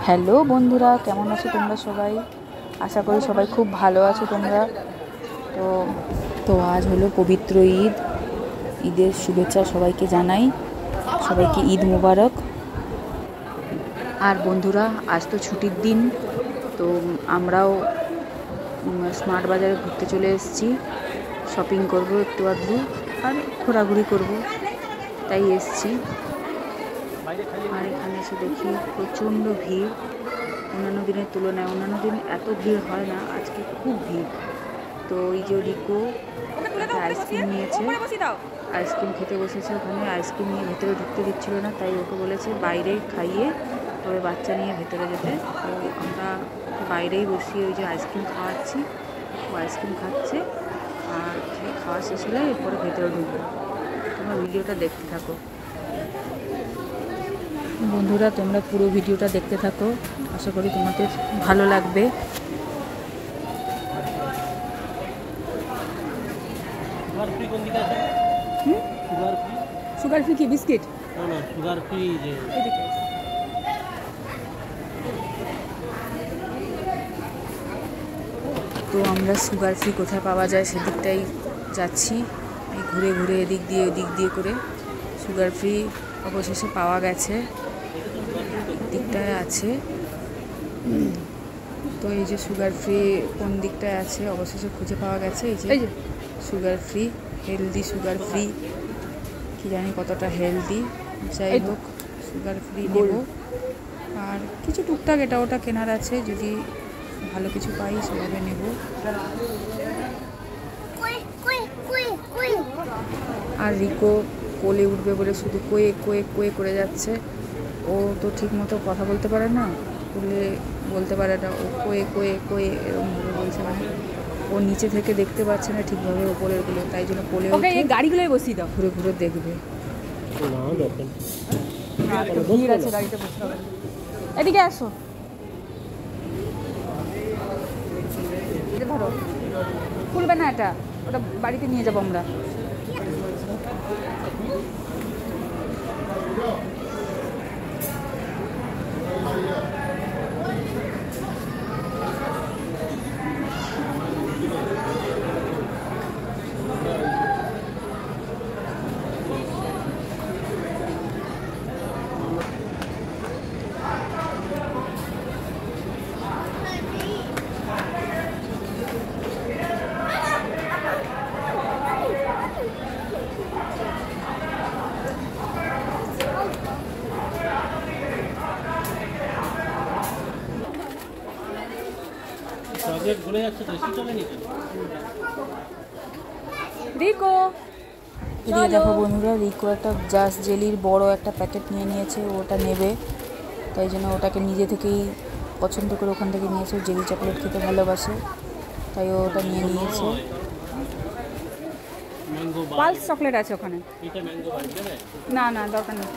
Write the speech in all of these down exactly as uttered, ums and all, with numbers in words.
Hello বন্ধুরা, কেমন আছো তোমরা সবাই? আশা করি সবাই খুব ভালো আছো তোমরা। তো তো আজ হলো পবিত্র ঈদ। ঈদের শুভেচ্ছা সবাইকে জানাই, সবাইকে ঈদ মোবারক। আর বন্ধুরা, আজ তো ছুটির দিন, তো আমরাও স্মার্ট বাজারে ঘুরতে চলে এসেছি। শপিং করব একটু আধটু, আর ঘোরাঘুরি করব, তাই এসেছি। আর এখানে এসে দেখি প্রচণ্ড ভিড়, অন্যান্য দিনের তুলনায়। অন্যান্য দিন এত ভিড় হয় না, আজকে খুব ভিড়। তো এই যে রিকো একটা আইসক্রিম নিয়েছে, আইসক্রিম খেতে বসেছে। ওখানে আইসক্রিম নিয়ে ভেতরে ঢুকতে দিচ্ছিল না, তাই ওকে বলেছে বাইরে খাইয়ে তবে বাচ্চা নিয়ে ভেতরে যেতে। তো আমরা বাইরেই বসিয়ে ওই যে আইসক্রিম খাওয়াচ্ছি, ও আইসক্রিম খাচ্ছে। আর খাওয়া শেষ হলে এরপরে ভেতরে ঢুকবো। তোমরা ভিডিওটা দেখতে থাকো বন্ধুরা, তোমরা পুরো ভিডিওটা দেখতে থাকো, আশা করি তোমাদের ভালো লাগবে। সুগার ফ্রি কি বিস্কিট? না না, সুগার ফ্রি। যে তো আমরা সুগার ফ্রি কোথায় পাওয়া যায় সেদিকটাই যাচ্ছি, এই ঘুরে ঘুরে এদিক দিয়ে ওদিক দিয়ে করে। সুগার ফ্রি অবশেষে পাওয়া গেছে, দিকটায় আছে। তো এই যে সুগার ফ্রি কোন দিকটায় আছে অবশেষে খুঁজে পাওয়া গেছে। এই যে sugar free, healthy sugar free, কি জানি কতটা হেলদি। যাই হোক, সুগার ফ্রি নেব। আর কিছু টুকটাক এটা ওটা কেনার আছে, যদি ভালো কিছু পাই সেভাবে নেব। আর রিকো কোলে উঠবে বলে শুধু কোয়ে কোয়ে কোয়ে করে যাচ্ছে। ও তো ঠিক মতো কথা বলতে পারে না, কোলে বলতে পারে না, ও কোয়ে কোয়ে কোয়ে এরকমভাবে বলছে। মানে ও নিচে থেকে দেখতে পাচ্ছে না ঠিকভাবে ওপরেরগুলো, তাই জন্য কোলে উঠে গাড়িগুলোই বসিয়ে দাও, ঘুরে ঘুরে দেখবে। ভিড় আছে, গাড়িতে বসতে হবে। এদিকে আসো, ধরো, খুলবে না এটা, ওটা বাড়িতে নিয়ে যাবো আমরা। রিকো, এদিকে দেখো বন্ধুরা, রিকো একটা জাস্ট জেলির বড় একটা প্যাকেট নিয়ে নিয়েছে, ওটা নেবে। তাই জন্য ওটাকে নিজে থেকেই পছন্দ করে ওখান থেকে নিয়েছে। জেলি চকলেট খেতে ভালোবাসে, তাই ও ওটা নিয়ে নিয়েছে। পালস চকলেট আছে ওখানে। না না, দরকার নেই।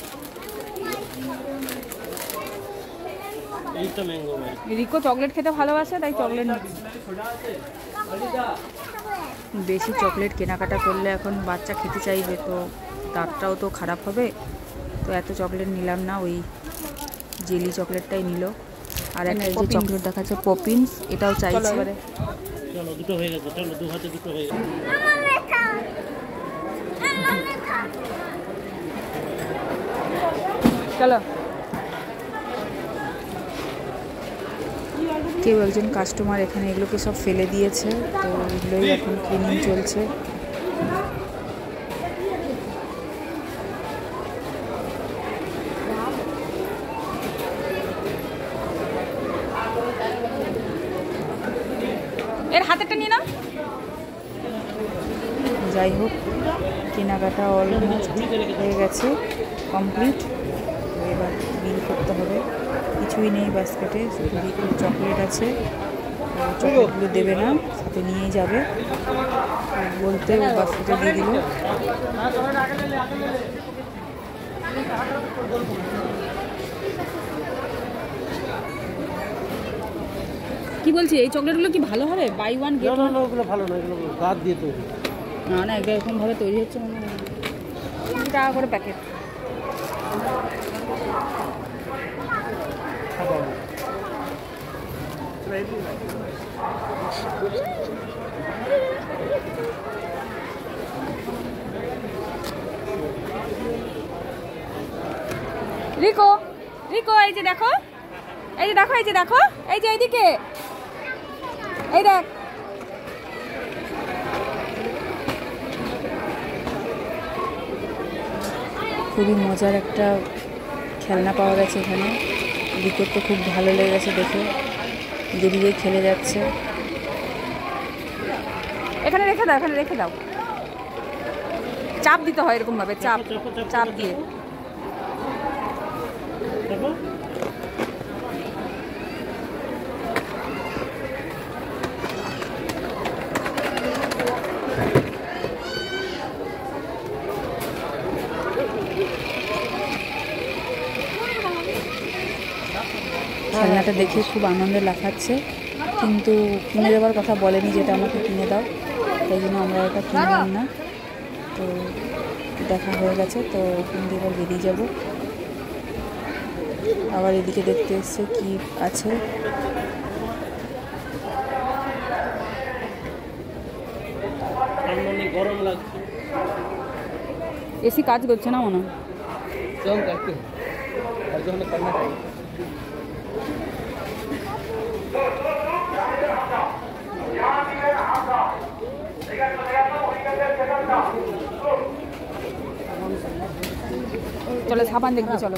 রিকো চকলেট খেতে ভালোবাসে, তাই চকলেট নিচ্ছে। বেশি চকলেট কেনাকাটা করলে এখন বাচ্চা খেতে চাইবে, তো দাঁতটাও তো খারাপ হবে। তো এত চকলেট নিলাম না, ওই জেলি চকলেটটাই নিল। আর একটা যে চকলেট দেখাচ্ছে পপিন্স, এটাও চাইছে। চলো, দুটো হয়ে গেছে, চলো দু হাতে দুটো হয়ে গেছে। চলো, কেউ একজন কাস্টমার এখানে এগুলোকে সব ফেলে দিয়েছে, তো এগুলোই এখন ক্লিনিং চলছে। এর হাতেরটা নিয়ে নাও। যাই হোক, কেনাকাটা অলমোস্ট হয়ে গেছে, কমপ্লিট। এবার বিল করতে হবে। কিছুই নেই বাস্কেটে, শুধু রিকোর চকলেট আছে। চকলেটগুলো দেবে না, সাথে নিয়েই যাবে বলতে ও বাস্কেটে দিয়ে দিল। কি বলছি, এই চকলেটগুলো কি ভালো হবে? Buy one get one? ওগুলো ভালো না, এগুলো গাছ দিয়ে তৈরি। না না, এটা এরকমভাবে তৈরি হচ্ছে, মানে কুড়ি টাকা করে প্যাকেট। খাবার রিকো রিকো এই যে দেখো এই যে দেখো এই যে দেখো এই যে এইদিকে এই দেখ খুবই মজার একটা খেলনা পাওয়া গেছে এখানে। রিকোর তো খুব ভালো লেগেছে দেখে, দিদিকে খেলে যাচ্ছে। এখানে রেখে দাও, এখানে রেখে দাও। চাপ দিতে হয় এরকম ভাবে, চাপ চাপ দিয়ে। খেলনাটা দেখে খুব আনন্দ লাগাচ্ছে, কিন্তু কিনে দেওয়ার কথা বলেনি, যেটা আমাকে কিনে দাও, তাই জন্য আমরা ওটা কিনলাম না। তো দেখা হয়ে গেছে, তো ওখান দিয়ে এবার বেরিয়ে যাব। আবার এদিকে দেখতে এসছে কি আছে। গরম লাগছে, এসি কাজ করছে না মনে হয়। চলো সাবান দেখবি, চলো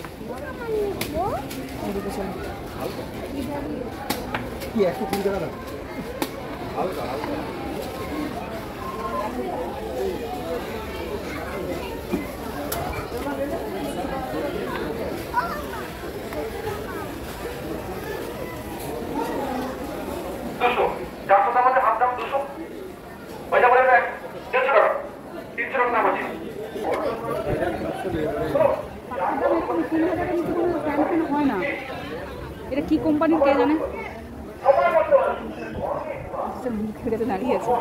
এদিকে চলো। কি একশো কুড়ি টাকা দাম? দুশো চারশো দাম আছে, হাফ দাম দুশো, ওইটা বলে দেখ দেড়শো টাকা, তিনশো টাকা দাম আছে। হয় না, এটা কি কোম্পানির কে জানে, দাঁড়িয়ে আছে।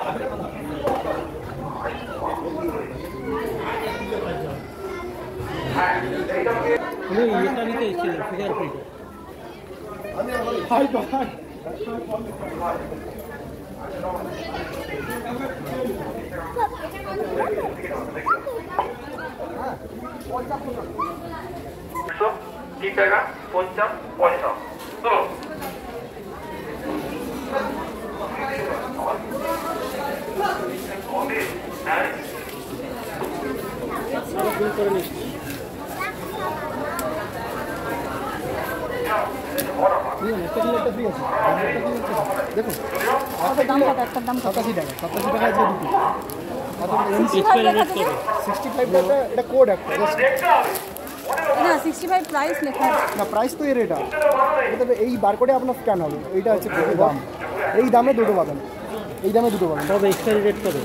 এটা নিতে এসেছিলেন ফিগার প্রিন্ট। হাই ভাই, একশো তিন টাকা পঞ্চাশ পয়সা। চলো ফোন করে নিচ্ছি। একটা ফ্রি আছে, দেখুন দাম কত, একটার দাম কত? সাতাশি টাকা, সাতাশি টাকা আছে দুটো। এক্সপায়ারি ডেট কত? সিক্সটি ফাইভ টাকা, এটা কোড একটা just। না সিক্সটি ফাইভ প্রাইস লেখা আছে। না প্রাইস তো এর এটা, এটা তো এই বারকোডে আপনার স্ক্যান হবে, এইটা হচ্ছে দুটো দাম, এই দামে দুটো পাবেন, এই দামে দুটো পাবেন। তবে এক্সপায়ারি ডেট কত?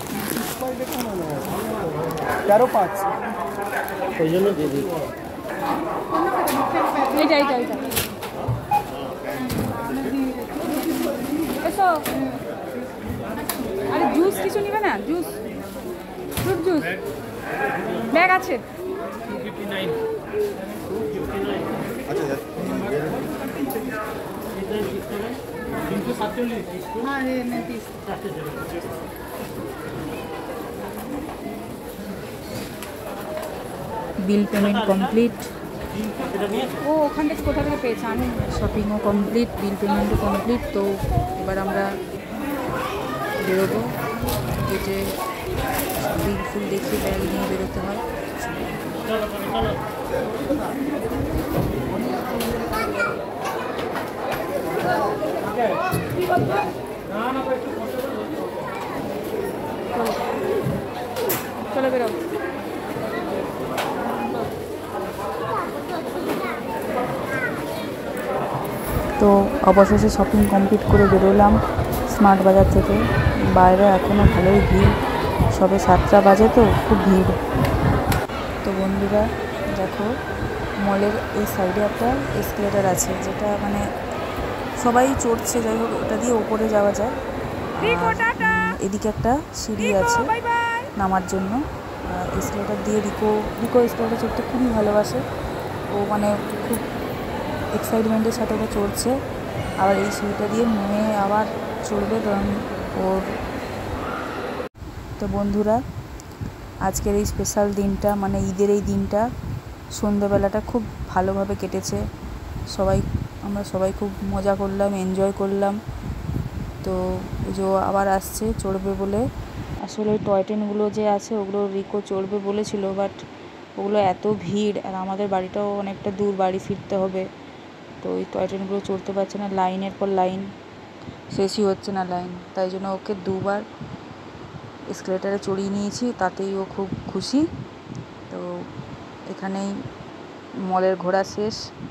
তেরো পাঁচ, ওই জন্য দিয়ে দিই। এইটা এইটা এইটা এসো। আরে জুস কিছু নিবে না? জুস, ফ্রুট জুস ব্যাগ আছে। Bill payment complete. ও ওখান থেকে কোথা থেকে পেয়েছে? আমি শপিংও কমপ্লিট, বিল পেমেন্টও কমপ্লিট। তো এবার আমরা বেরোবো। এই যে বিল ফুল দেখিয়ে ব্যাগ নিয়ে বেরোতে হয়। চলো বেরো। তো অবশেষে শপিং কমপ্লিট করে বেরোলাম স্মার্ট বাজার থেকে। বাইরে এখনও ভালোই ভিড়, সবে সাতটা বাজে তো খুব ভিড়। তো বন্ধুরা দেখো, মলের এই সাইডে একটা এসকেলেটার আছে, যেটা মানে সবাই চড়ছে, যাই হোক ওটা দিয়ে ওপরে যাওয়া যায়। এদিকে একটা সিঁড়ি আছে নামার জন্য। এসকেলেটার দিয়ে রিকো রিকো এসকেলেটার চড়তে খুবই ভালোবাসে। ও মানে খুব এক্সাইটমেন্টের সাথে ওটা চড়ছে। আবার এই সিঁড়িটা দিয়ে নেমে আবার চলবে, কারণ ওর। তো বন্ধুরা, আজকের এই স্পেশাল দিনটা মানে ঈদের এই দিনটা সন্ধ্যেবেলাটা খুব ভালোভাবে কেটেছে। সবাই আমরা সবাই খুব মজা করলাম, এনজয় করলাম। তো ওই যে ও আবার আসছে চড়বে বলে। আসলে ওই টয় ট্রেনগুলো যে আছে ওগুলো রিকো চড়বে বলেছিল, বাট ওগুলো এত ভিড়, আর আমাদের বাড়িটাও অনেকটা দূর, বাড়ি ফিরতে হবে। তো ওই টয় ট্রেনগুলো চড়তে পারছে না, লাইনের পর লাইন, শেষই হচ্ছে না লাইন। তাই জন্য ওকে দুবার এসকেলেটারে চড়িয়ে নিয়েছি, তাতেই ও খুব খুশি। তো এখানেই মলের ঘোরা শেষ।